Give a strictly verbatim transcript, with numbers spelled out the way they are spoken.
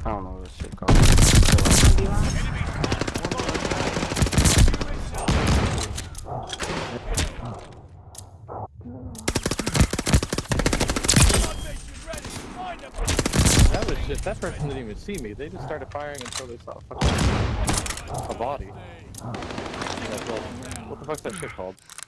I don't know what this shit called. That was just, that person didn't even see me. They just started firing until they saw a fucking a body. What the fuck's that shit called?